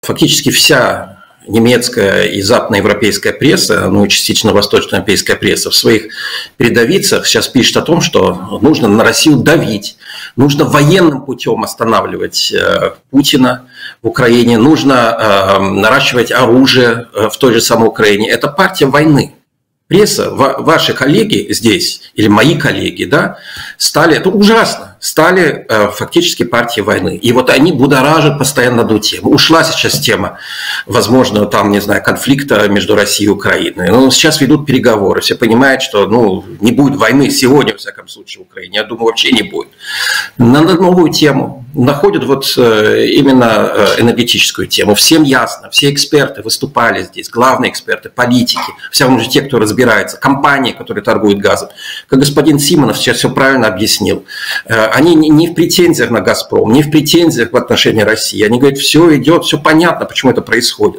фактически вся немецкая и западноевропейская пресса, ну и частично восточноевропейская пресса в своих передовицах сейчас пишет о том, что нужно на Россию давить, нужно военным путем останавливать Путина в Украине, нужно наращивать оружие в той же самой Украине. Это партия войны. Пресса, ваши коллеги здесь, или мои коллеги, да, стали, это ужасно, стали фактически партией войны. И вот они будоражат постоянно одну тему. Ушла сейчас тема, возможно, там, не знаю, конфликта между Россией и Украиной. Но сейчас ведут переговоры, все понимают, что, ну, не будет войны сегодня, во всяком случае, в Украине. Я думаю, вообще не будет. Надо новую тему. Находят вот именно энергетическую тему. Всем ясно, все эксперты выступали здесь, главные эксперты, политики, все уже те, кто разбирается, компании, которые торгуют газом. Как господин Симонов сейчас все правильно объяснил. Они не в претензиях на «Газпром», не в претензиях в отношении России. Они говорят, все идет, все понятно, почему это происходит.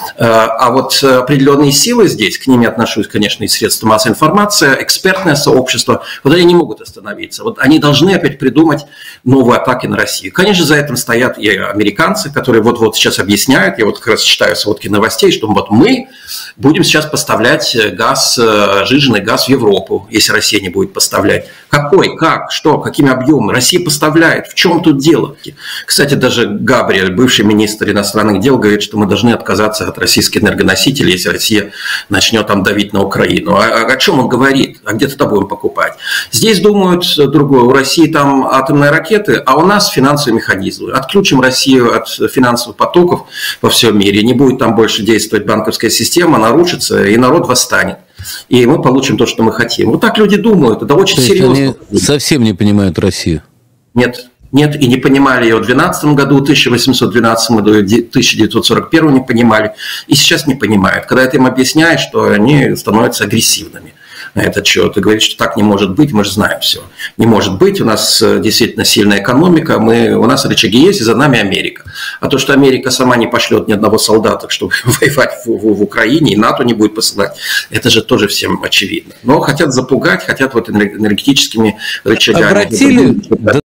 А вот определенные силы здесь, к ним я отношусь, конечно, и средства массовой информации, экспертное сообщество, вот они не могут остановиться. Вот они должны опять придумать новые атаки на Россию. Конечно, за этим стоят и американцы, которые вот-вот сейчас объясняют, я вот как раз читаю сводки новостей, что вот мы будем сейчас поставлять газ, жиженый газ в Европу, если Россия не будет поставлять. Какой, как, что, какими объемами? Россия поставляет. В чем тут дело? Кстати, даже Габриэль, бывший министр иностранных дел, говорит, что мы должны отказаться от российских энергоносителей, если Россия начнет там давить на Украину. О чем он говорит? А где-то будем покупать? Здесь думают другое. У России там атомные ракеты, а у нас финансовые механизмы. Отключим Россию от финансовых потоков во всем мире. Не будет там больше действовать банковская система, она рушится, и народ восстанет. И мы получим то, что мы хотим. Вот так люди думают. Это очень серьезно. Они совсем не понимают Россию. Нет. Нет, и не понимали ее в 12 году, 1812 году, и 1941 не понимали, и сейчас не понимают. Когда ты им объясняешь, что они становятся агрессивными на этот счет, и говорят, что так не может быть, мы же знаем все. Не может быть, у нас действительно сильная экономика, у нас рычаги есть, и за нами Америка. А то, что Америка сама не пошлет ни одного солдата, чтобы воевать в Украине, и НАТО не будет посылать, это же тоже всем очевидно. Но хотят запугать, хотят вот энергетическими рычагами. Обратили